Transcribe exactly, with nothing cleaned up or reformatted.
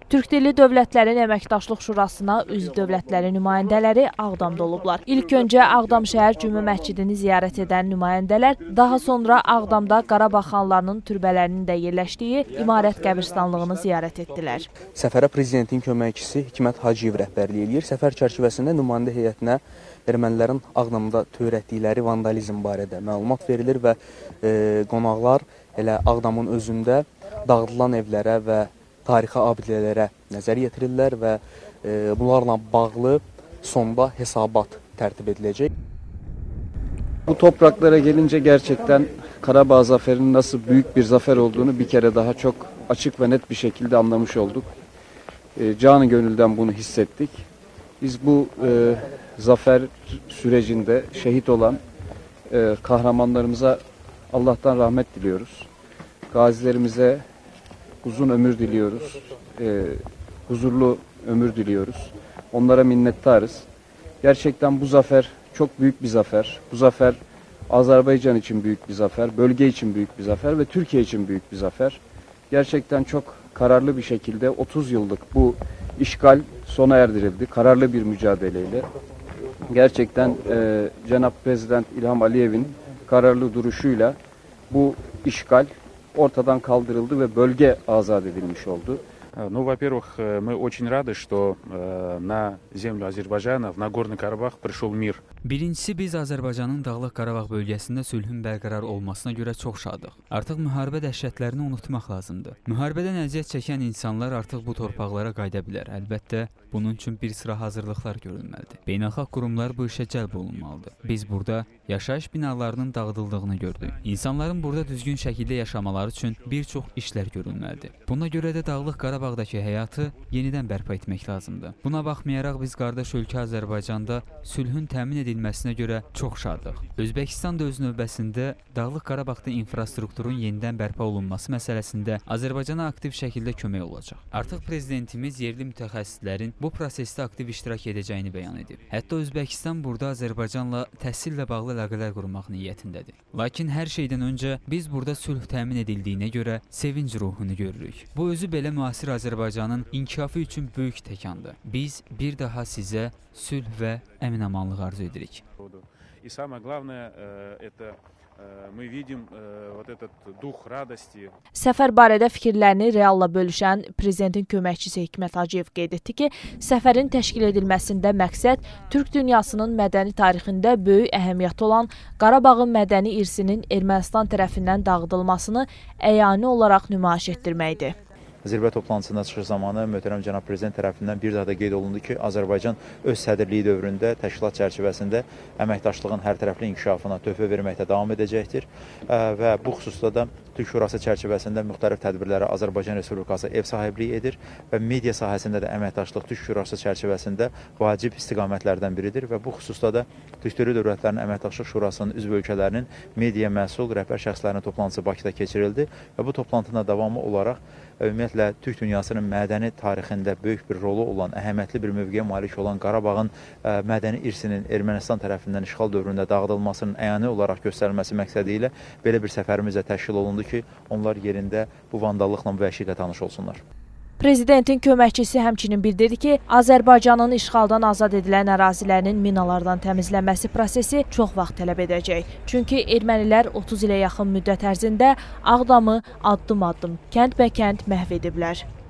Türk Dilli Dövlətlərin Əməkdaşlıq Şurasına üzv dövlətlərin nümayəndələri Ağdamda olublar. İlk öncə Ağdam şəhər Cümə məscidini ziyarət edən nümayəndələr, daha sonra Ağdamda Qarabağ xanlarının türbələrinin də yerləşdiyi İmarət qəbirstanlığını ziyarət etdilər. Səfərə prezidentin köməkçisi Hikmət Hacıyev rəhbərlik edir. Səfər çərçivəsində nümayəndə heyətinə ermənilərin Ağdamda törətdikləri vandalizm barədə məlumat verilir və e, qonaqlar elə Ağdamın özündə dağıdılan evlərə və tarixi abidələrə nəzər yetirirlər və e, bunlarla bağlı sonda hesabat tertip ediləcək. Bu topraklara gelince gerçekten Karabağ zaferinin nasıl büyük bir zafer olduğunu bir kere daha çok açık ve net bir şekilde anlamış olduk. E, canı gönülden bunu hissettik. Biz bu e, zafer sürecinde şehit olan e, kahramanlarımıza Allah'tan rahmet diliyoruz. Gazilerimize uzun ömür diliyoruz. E, huzurlu ömür diliyoruz. Onlara minnettarız. Gerçekten bu zafer çok büyük bir zafer. Bu zafer Azerbaycan için büyük bir zafer, bölge için büyük bir zafer ve Türkiye için büyük bir zafer. Gerçekten çok kararlı bir şekilde otuz yıllık bu işgal sona erdirildi. Kararlı bir mücadeleyle. Gerçekten e, Cenab-ı Prezident İlham Aliyev'in kararlı duruşuyla bu işgal ortadan kaldırıldı ve bölge azat edilmiş oldu. Ну, во-первых, мы очень rады, что на землю Азербайджана, в Нагорный Карабах пришел мир. Birincisi, biz Azərbaycanın Dağlıq Qarabağ bölgəsində sülhün bərqərar olmasına görə çox şadıq. Artıq müharibə dəhşətlərini unutmaq lazımdır. Müharibədən əziyyət çəkən insanlar artıq bu torpaqlara qayıda bilər. Əlbəttə, bunun üçün bir sıra hazırlıqlar görülməlidir. Beynəlxalq qurumlar bu işə cəlb olunmalıdır. Biz burada yaşayış binalarının dağıdıldığını gördük. İnsanların burada düzgün şəkildə yaşamaları üçün bir çox işlər görülməlidir. Buna görə də Dağlıq Qarabağdakı həyatı yenidən bərpa etmək lazımdır. Buna baxmayaraq biz qardaş ölkə Azərbaycanda sülhün təmin edilməsinə görə çox şadıq. Özbəkistan da öz növbəsində Dağlıq Qarabağda infrastrukturun yenidən bərpa olunması məsələsində Azərbaycana aktiv şəkildə kömək olacaq. Artıq prezidentimiz yerli mütəxəssislərin bu prosesdə aktiv iştirak edəcəyini bəyan edib. Hətta Özbəkistan burada Azərbaycanla təhsillə bağlı əlaqələr qurmaq niyyətindədir. Lakin hər şeydən öncə biz burada sülh təmin edildiyinə görə sevinc ruhunu görürük. Bu özü belə müasir Azərbaycanın inkişafı üçün böyük təkandır. Biz bir daha sizə sülh və əmin-amanlıq arzu edirik. И самое главное, это мы видим вот этот дух радости. Səfər barədə fikirlərini Realla bölüşən prezidentin köməkçisi Hikmət Hacıyev qeyd etdi ki, səfərin təşkil edilməsində məqsəd Türk dünyasının mədəni tarixində böyük əhəmiyyəti olan Qarabağın mədəni irsinin Ermənistan tərəfindən dağıdılmasını əyani olaraq nümayiş etdirməkdir. Zirvə toplantısında çıxış zamanı möhtərəm cənab prezident tərəfindən bir daha da qeyd olundu ki, Azərbaycan öz sədrliyi dövründə təşkilat çərçivəsində əməkdaşlığın hər tərəfli inkişafına töhfə verməkdə davam edəcəkdir və bu xüsusda da Türk Şurası çərçivəsində müxtəlif tədbirlərə Azərbaycan Respublikası ev sahibliyi edir və media sahəsində də əməkdaşlıq Türk Şurası çərçivəsində vacib istiqamətlərdən biridir və bu xüsusda da Türk Dilli Dövlətlərinin Əməkdaşlıq Şurasının üzv ölkələrinin media məsul rəhbər şəxslərinin toplantısı Bakıda keçirildi və bu toplantının davamı olaraq ümumiyyətlə Türk dünyasının mədəni tarixində böyük bir rolu olan, əhəmiyyətli bir mövqeyə malik olan Qarabağın ə, mədəni irsinin Ermənistan tərəfindən işğal dövründə dağıdılmasının əyani olaraq göstərilməsi məqsədi ilə belə bir səfərimizlə təşkil olundu ki, onlar yerində bu vandallıqla, bu vəhşi ilə tanış olsunlar. Prezidentin köməkçisi həmçinin bildirdi ki, Azərbaycanın işğaldan azad edilən ərazilərinin minalardan təmizlənməsi prosesi çox vaxt tələb edəcək. Çünki ermənilər otuz ilə yaxın müddət ərzində Ağdamı addım-addım, kənd bə kənd məhv ediblər.